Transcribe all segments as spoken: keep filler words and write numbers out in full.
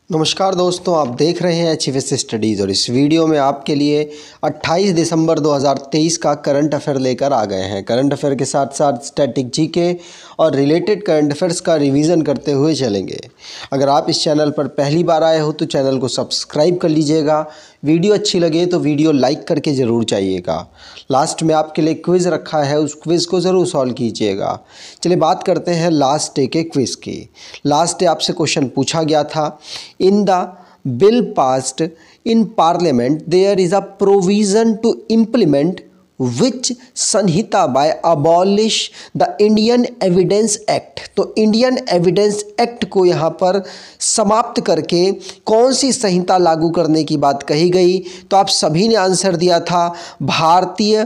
नमस्कार दोस्तों, आप देख रहे हैं एच एफ एस स्टडीज़ और इस वीडियो में आपके लिए अट्ठाईस दिसंबर दो हज़ार तेईस का करंट अफेयर लेकर आ गए हैं। करंट अफेयर के साथ साथ स्टैटिक जीके और रिलेटेड करंट अफेयर्स का रिवीजन करते हुए चलेंगे। अगर आप इस चैनल पर पहली बार आए हो तो चैनल को सब्सक्राइब कर लीजिएगा। वीडियो अच्छी लगे तो वीडियो लाइक करके ज़रूर जाइएगा। लास्ट में आपके लिए क्विज़ रखा है, उस क्विज़ को ज़रूर सॉल्व कीजिएगा। चलिए बात करते हैं लास्ट डे के क्विज़ की। लास्ट डे आपसे क्वेश्चन पूछा गया था, in the bill passed in Parliament there is a provision to implement which Sanhita by abolish the Indian Evidence Act. तो इंडियन एविडेंस एक्ट को यहाँ पर समाप्त करके कौन सी संहिता लागू करने की बात कही गई? तो आप सभी ने आंसर दिया था भारतीय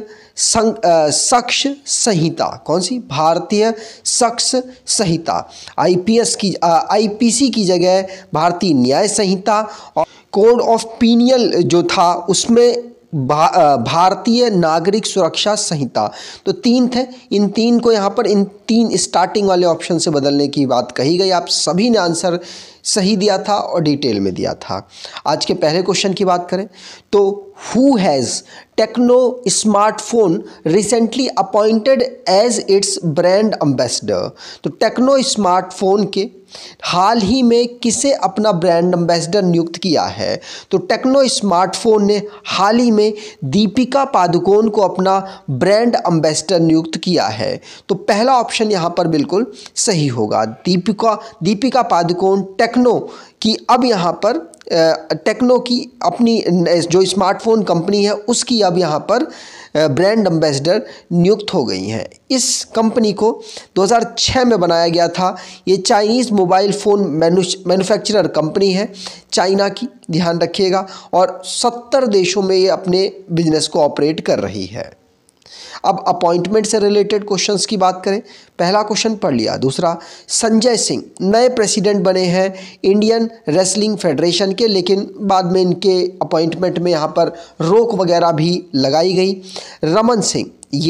शख्स संहिता। कौन सी? भारतीय शख्स संहिता। आईपीएस की आईपीसी की जगह भारतीय न्याय संहिता और कोड ऑफ पीनियल जो था उसमें भा, भारतीय नागरिक सुरक्षा संहिता। तो तीन थे, इन तीन को यहाँ पर इन तीन स्टार्टिंग वाले ऑप्शन से बदलने की बात कही गई। आप सभी ने आंसर सही दिया था और डिटेल में दिया था। आज के पहले क्वेश्चन की बात करें तो who has Tecno smartphone recently appointed as its brand ambassador. तो टेक्नो स्मार्टफोन के हाल ही में किसे अपना ब्रांड एम्बेसडर नियुक्त किया है? तो टेक्नो स्मार्टफोन ने हाल ही में दीपिका पादुकोण को अपना ब्रांड एम्बेसडर नियुक्त किया है। तो पहला ऑप्शन यहाँ पर बिल्कुल सही होगा। दीपिका दीपिका पादुकोण टेक्नो की अब यहाँ पर टेक्नो की अपनी जो स्मार्टफोन कंपनी है उसकी अब यहाँ पर ब्रांड एम्बेसडर नियुक्त हो गई हैं। इस कंपनी को दो हज़ार छह में बनाया गया था। ये Chinese mobile phone manufacturer company है, चाइना की, ध्यान रखिएगा, और सत्तर देशों में ये अपने बिजनेस को ऑपरेट कर रही है। अब अपॉइंटमेंट से रिलेटेड क्वेश्चंस की बात करें, पहला क्वेश्चन पढ़ लिया। दूसरा, संजय सिंह नए प्रेसिडेंट बने हैं इंडियन रेसलिंग फेडरेशन के, लेकिन बाद में इनके अपॉइंटमेंट में यहाँ पर रोक वगैरह भी लगाई गई। रमन सिंह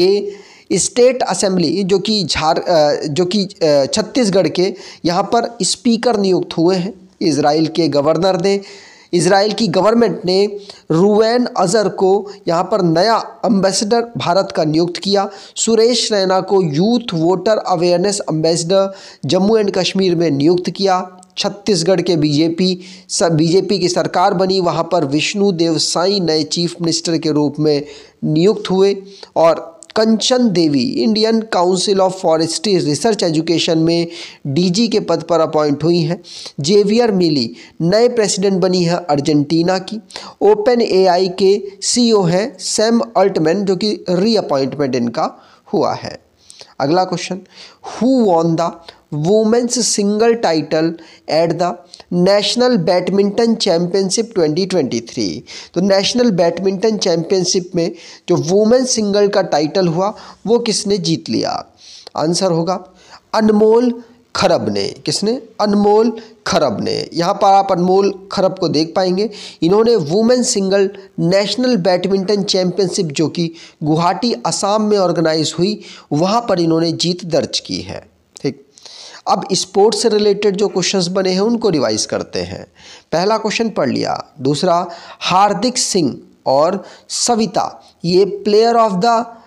ये स्टेट असेंबली जो कि झार जो कि छत्तीसगढ़ के यहाँ पर स्पीकर नियुक्त हुए हैं। इजराइल के गवर्नर ने इजराइल की गवर्नमेंट ने रूवेन अजहर को यहाँ पर नया एम्बेसडर भारत का नियुक्त किया। सुरेश रैना को youth voter awareness ambassador Jammu and Kashmir में नियुक्त किया। छत्तीसगढ़ के बीजेपी सब बीजेपी की सरकार बनी, वहाँ पर विष्णु देव साई नए चीफ मिनिस्टर के रूप में नियुक्त हुए। और Kanchan Devi Indian Council of Forestry Research Education में डीजी के पद पर अपॉइंट हुई हैं। जेवियर मिली नए प्रेसिडेंट बनी है अर्जेंटीना की। ओपन एआई के सीईओ हैं सैम अल्टमैन, जो कि रीअपॉइंटमेंट इनका हुआ है। अगला question, who won the women's single title at the national badminton championship twenty twenty three. तो नेशनल बैडमिंटन चैंपियनशिप में जो वुमेन सिंगल का टाइटल हुआ वो किसने जीत लिया? आंसर होगा अनमोल खरब ने। किसने? अनमोल खरब ने। यहाँ पर आप अनमोल खरब को देख पाएंगे। इन्होंने women single national badminton championship जो कि गुवाहाटी असम में ऑर्गेनाइज हुई, वहाँ पर इन्होंने जीत दर्ज की है। ठीक, अब स्पोर्ट्स से रिलेटेड जो क्वेश्चंस बने हैं उनको रिवाइज करते हैं। पहला क्वेश्चन पढ़ लिया। दूसरा, हार्दिक सिंह और सविता ये player of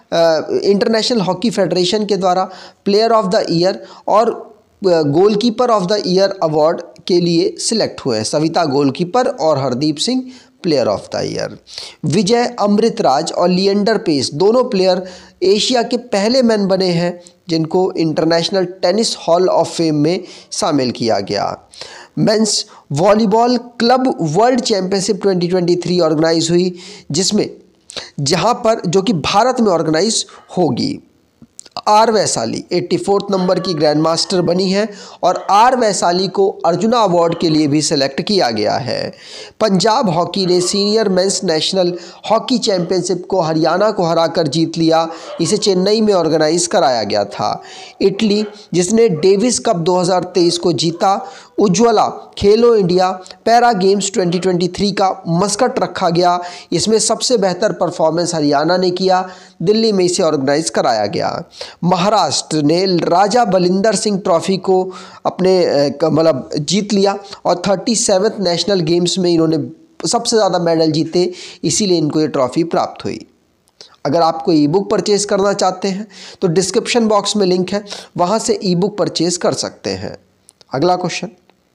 the International Hockey Federation के द्वारा प्लेयर ऑफ द ईयर और goalkeeper of the year award के लिए सिलेक्ट हुए हैं। सविता गोलकीपर और Hardeep Singh player of the year. Vijay Amritraj और लिएंडर पेस दोनों प्लेयर एशिया के पहले मैन बने हैं जिनको International Tennis Hall of Fame में शामिल किया गया। Men's volleyball club world championship twenty twenty three organise हुई, जिसमें जहां पर जो कि भारत में ऑर्गेनाइज होगी। आर वैशाली चौरासी नंबर की ग्रैंड मास्टर बनी है और आर वैशाली को अर्जुना अवार्ड के लिए भी सिलेक्ट किया गया है। पंजाब हॉकी ने senior men's national hockey championship को हरियाणा को हराकर जीत लिया। इसे चेन्नई में ऑर्गेनाइज कराया गया था। इटली जिसने डेविस कप दो हज़ार तेईस को जीता, Ujjwala Khelo India para games twenty twenty three का मस्कट रखा गया। इसमें सबसे बेहतर परफॉर्मेंस हरियाणा ने किया, दिल्ली में इसे ऑर्गेनाइज कराया गया। महाराष्ट्र ने राजा बलिंदर सिंह ट्रॉफी को अपने मतलब जीत लिया और थर्टी सेवन्थ नेशनल गेम्स में इन्होंने सबसे ज़्यादा मेडल जीते, इसीलिए इनको ये ट्रॉफी प्राप्त हुई। अगर आप कोई ई बुक परचेज़ करना चाहते हैं तो डिस्क्रिप्शन बॉक्स में लिंक है, वहाँ से ई बुक परचेज़ कर सकते हैं। अगला question,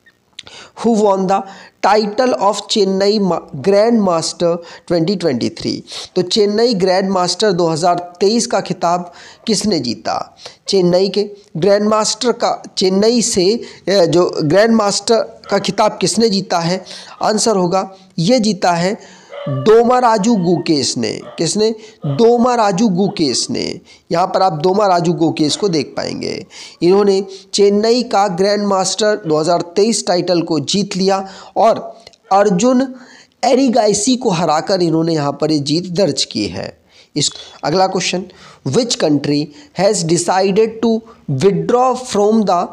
who won the title of Chennai grand master twenty twenty three. तो चेन्नई ग्रैंड मास्टर दो हज़ार तेईस का खिताब किसने जीता? चेन्नई के ग्रैंड मास्टर का चेन्नई से जो ग्रैंड मास्टर का खिताब किसने जीता है? आंसर होगा ये जीता है दोमाराजू गुकेश ने। किसने? दोमाराजू गुकेश ने। यहाँ पर आप दोमाराजू गुकेश को देख पाएंगे। इन्होंने चेन्नई का ग्रैंड मास्टर दो हज़ार तेईस टाइटल को जीत लिया और अर्जुन एरिगाइसी को हराकर इन्होंने यहाँ पर ये जीत दर्ज की है। इस अगला question, which country has decided to withdraw from the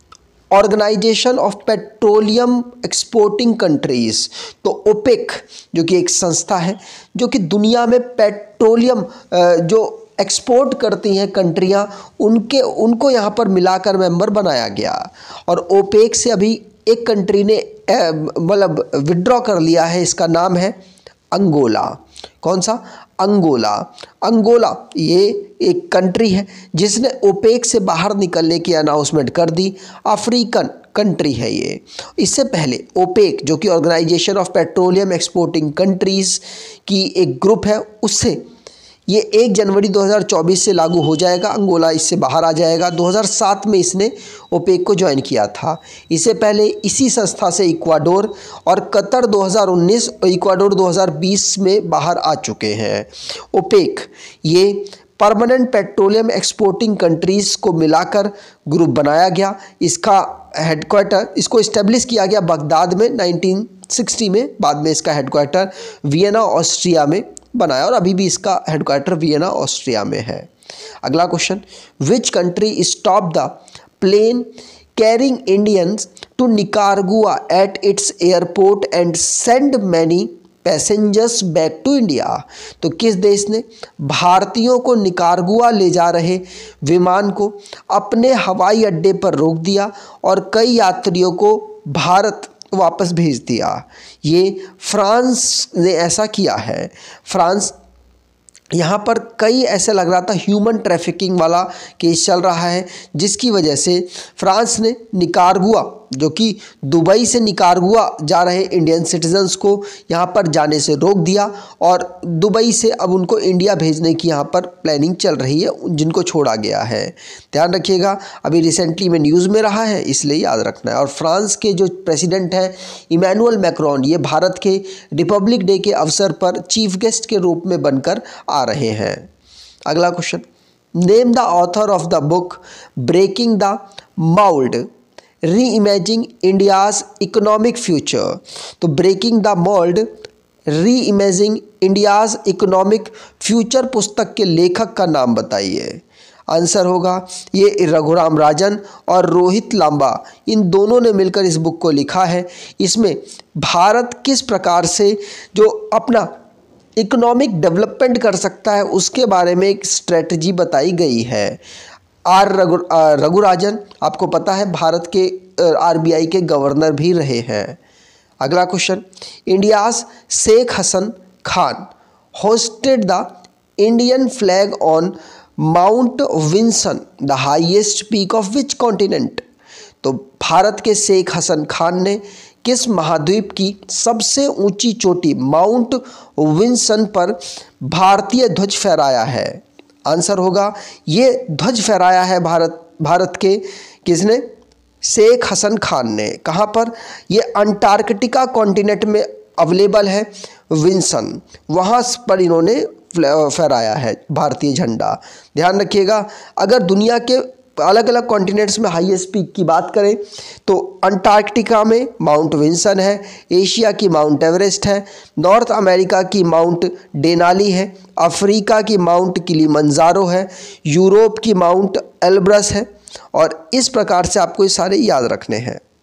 Organisation of Petroleum Exporting Countries. तो ओपेक जो कि एक संस्था है जो कि दुनिया में पेट्रोलियम जो एक्सपोर्ट करती हैं कंट्रियां, उनके उनको यहाँ पर मिलाकर मेंबर बनाया गया। और ओपेक से अभी एक कंट्री ने मतलब विड्रॉ कर लिया है, इसका नाम है अंगोला। कौन सा? अंगोला। अंगोला ये एक कंट्री है जिसने ओपेक से बाहर निकलने की अनाउंसमेंट कर दी। अफ्रीकन कंट्री है ये। इससे पहले ओपेक जो कि Organisation of Petroleum Exporting Countries की एक ग्रुप है, उससे ये एक जनवरी दो हज़ार चौबीस से लागू हो जाएगा। अंगोला इससे बाहर आ जाएगा। दो हज़ार सात में इसने ओपेक को ज्वाइन किया था। इससे पहले इसी संस्था से इक्वाडोर और कतर दो हज़ार उन्नीस और इक्वाडोर दो हज़ार बीस में बाहर आ चुके हैं। ओपेक ये परमानेंट पेट्रोलियम एक्सपोर्टिंग कंट्रीज़ को मिलाकर ग्रुप बनाया गया। इसका हेडक्वार्टर इसको इस्टेब्लिश किया गया बगदाद में नाइनटीन सिक्सटी में। बाद में इसका हेडक्वार्टर वियना ऑस्ट्रिया में बनाया और अभी भी इसका हेडक्वार्टर वियना ऑस्ट्रिया में है। अगला question, which country stop the plane carrying Indians to Nicaragua at its airport and send many passengers back to India. तो किस देश ने भारतीयों को निकारागुआ ले जा रहे विमान को अपने हवाई अड्डे पर रोक दिया और कई यात्रियों को भारत वापस भेज दिया? ये फ्रांस ने ऐसा किया है। फ्रांस यहाँ पर कई ऐसे लग रहा था ह्यूमन ट्रैफिकिंग वाला केस चल रहा है, जिसकी वजह से फ्रांस ने निकारागुआ जो कि दुबई से निकारागुआ जा रहे इंडियन सिटीजन्स को यहाँ पर जाने से रोक दिया और दुबई से अब उनको इंडिया भेजने की यहाँ पर प्लानिंग चल रही है, जिनको छोड़ा गया है। ध्यान रखिएगा, अभी रिसेंटली में न्यूज़ में रहा है, इसलिए याद रखना है। और फ्रांस के जो प्रेसिडेंट हैं इमैनुअल मैक्रोन, ये भारत के रिपब्लिक डे के अवसर पर चीफ गेस्ट के रूप में बनकर आ रहे हैं। अगला question, name the author of the book Breaking the Mould reimagining India's economic future. तो Breaking the Mould reimagining India's economic future पुस्तक के लेखक का नाम बताइए। आंसर होगा ये रघुराम राजन और रोहित लांबा, इन दोनों ने मिलकर इस बुक को लिखा है। इसमें भारत किस प्रकार से जो अपना इकोनॉमिक डेवलपमेंट कर सकता है उसके बारे में एक स्ट्रेटजी बताई गई है। आर रघु रघुराजन आपको पता है भारत के आरबीआई के गवर्नर भी रहे हैं। अगला question, India's Sheikh Hasan Khan hoisted the Indian flag on Mount Vinson the highest peak of which continent. तो भारत के शेख हसन खान ने किस महाद्वीप की सबसे ऊंची चोटी माउंट विंसन पर भारतीय ध्वज फहराया है? आंसर होगा ये ध्वज फहराया है भारत भारत के किसने? शेख हसन खान ने। कहाँ पर? ये अंटार्कटिका कॉन्टिनेंट में अवेलेबल है विंसन, वहाँ पर इन्होंने फहराया है भारतीय झंडा। ध्यान रखिएगा, अगर दुनिया के अलग अलग कॉन्टिनेंट्स में हाईएस्ट पीक की बात करें तो अंटार्कटिका में माउंट विंसन है, एशिया की माउंट एवरेस्ट है, नॉर्थ अमेरिका की माउंट डेनाली है, अफ्रीका की माउंट किलिमंजारो है, यूरोप की माउंट एल्ब्रस है। और इस प्रकार से आपको ये सारे याद रखने हैं।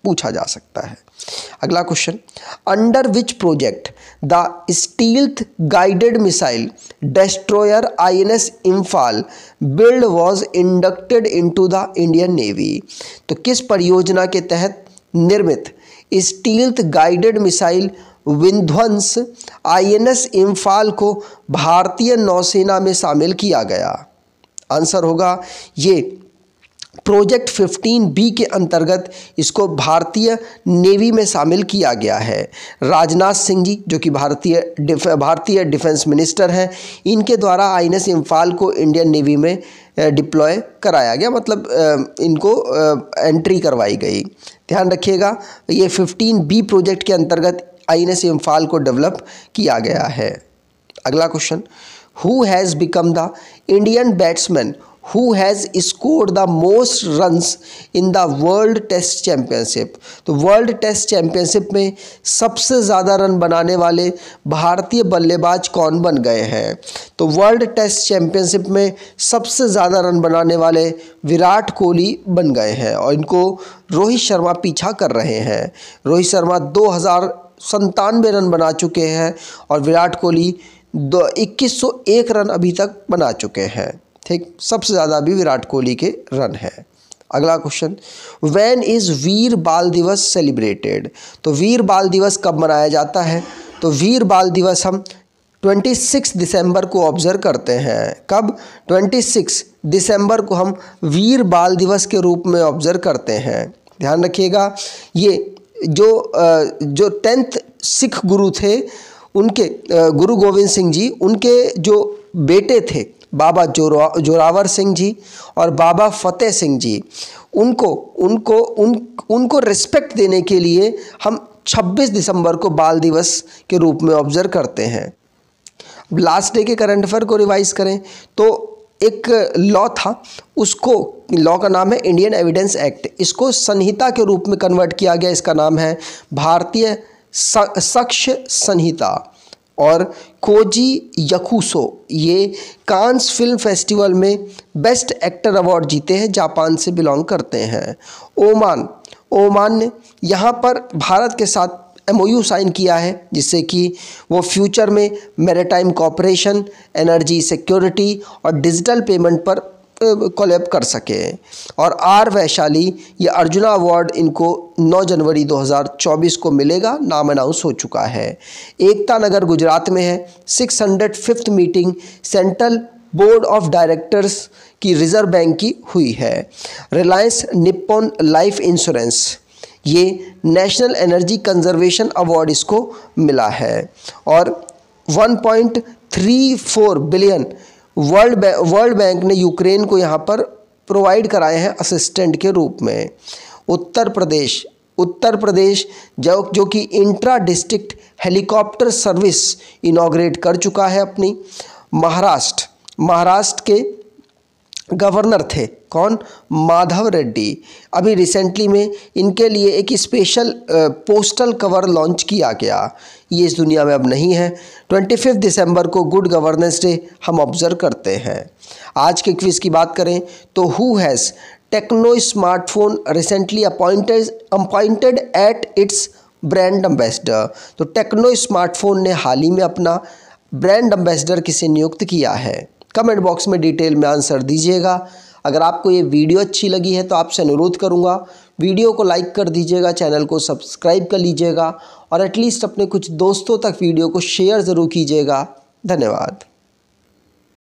पूछा जा सकता है। अगला question, under which project the stealth guided missile destroyer I N S Imphal build was inducted into the Indian Navy. तो किस परियोजना के तहत निर्मित स्टील्थ गाइडेड मिसाइल विध्वंस आई एन एस इम्फाल को भारतीय नौसेना में शामिल किया गया? आंसर होगा ये प्रोजेक्ट फिफ्टीन बी के अंतर्गत इसको भारतीय नेवी में शामिल किया गया है। राजनाथ सिंह जी जो कि भारतीय डिफ भारतीय डिफेंस मिनिस्टर हैं, इनके द्वारा आई एन एस इम्फाल को इंडियन नेवी में डिप्लॉय कराया गया, मतलब इनको एंट्री करवाई गई। ध्यान रखिएगा, ये फिफ्टीन बी प्रोजेक्ट के अंतर्गत आई एन एस इम्फाल को डेवलप किया गया है। अगला question, who has become the Indian batsman who has scored the most runs in the world test championship? तो वर्ल्ड टेस्ट चैंपियनशिप में सबसे ज़्यादा रन बनाने वाले भारतीय बल्लेबाज कौन बन गए हैं? तो वर्ल्ड टेस्ट चैंपियनशिप में सबसे ज़्यादा रन बनाने वाले विराट कोहली बन गए हैं और इनको रोहित शर्मा पीछा कर रहे हैं। रोहित शर्मा दो हज़ार संतानवे रन बना चुके हैं और विराट कोहली दो इक्कीस सौ एक रन अभी तक बना चुके हैं। ठीक, सबसे ज़्यादा भी विराट कोहली के रन है। अगला क्वेश्चन, व्हेन इज़ वीर बाल दिवस सेलिब्रेटेड? तो वीर बाल दिवस कब मनाया जाता है? तो वीर बाल दिवस हम छब्बीस दिसंबर को ऑब्जर्व करते हैं। कब? छब्बीस दिसंबर को हम वीर बाल दिवस के रूप में ऑब्जर्व करते हैं। ध्यान रखिएगा, ये जो जो टेंथ सिख गुरु थे, उनके गुरु गोविंद सिंह जी, उनके जो बेटे थे बाबा जोरा जोरावर सिंह जी और बाबा फतेह सिंह जी, उनको उनको उन उनको रिस्पेक्ट देने के लिए हम छब्बीस दिसंबर को बाल दिवस के रूप में ऑब्जर्व करते हैं। लास्ट डे के करंट अफेयर को रिवाइज करें तो एक लॉ था, उसको लॉ का नाम है इंडियन एविडेंस एक्ट, इसको संहिता के रूप में कन्वर्ट किया गया, इसका नाम है भारतीय साक्ष्य संहिता। और कोजी याकुसो ये कांस फिल्म फेस्टिवल में बेस्ट एक्टर अवार्ड जीते हैं, जापान से बिलोंग करते हैं। ओमान ओमान ने यहाँ पर भारत के साथ एम ओ यू साइन किया है, जिससे कि वो फ्यूचर में मैरीटाइम कोऑपरेशन, एनर्जी सिक्योरिटी और डिजिटल पेमेंट पर कोलैब कर सके। और आर वैशाली ये अर्जुना अवार्ड इनको नौ जनवरी दो हज़ार चौबीस को मिलेगा, नाम अनाउंस हो चुका है। एकता नगर गुजरात में है। Six hundred fifth meeting central board of directors की रिजर्व बैंक की हुई है। रिलायंस निप्पॉन लाइफ इंश्योरेंस ये नेशनल एनर्जी कंजर्वेशन अवार्ड इसको मिला है। और one point three four billion world world bank ने यूक्रेन को यहाँ पर प्रोवाइड कराए हैं असिस्टेंट के रूप में। उत्तर प्रदेश उत्तर प्रदेश जो जो कि intra district helicopter service inaugurate कर चुका है अपनी। महाराष्ट्र महाराष्ट्र के गवर्नर थे कौन? माधव रेड्डी। अभी रिसेंटली में इनके लिए एक स्पेशल पोस्टल कवर लॉन्च किया गया, ये इस दुनिया में अब नहीं है। पच्चीस दिसंबर को गुड गवर्नेंस डे हम ऑब्जर्व करते हैं। आज के क्विज की बात करें तो who has Tecno smartphone recently appointed appointed at its brand ambassador? तो टेक्नो स्मार्टफोन ने हाल ही में अपना ब्रांड एम्बेसडर किसे नियुक्त किया है? कमेंट बॉक्स में डिटेल में आंसर दीजिएगा। अगर आपको ये वीडियो अच्छी लगी है तो आपसे अनुरोध करूँगा वीडियो को लाइक कर दीजिएगा, चैनल को सब्सक्राइब कर लीजिएगा और एटलीस्ट अपने कुछ दोस्तों तक वीडियो को शेयर ज़रूर कीजिएगा। धन्यवाद।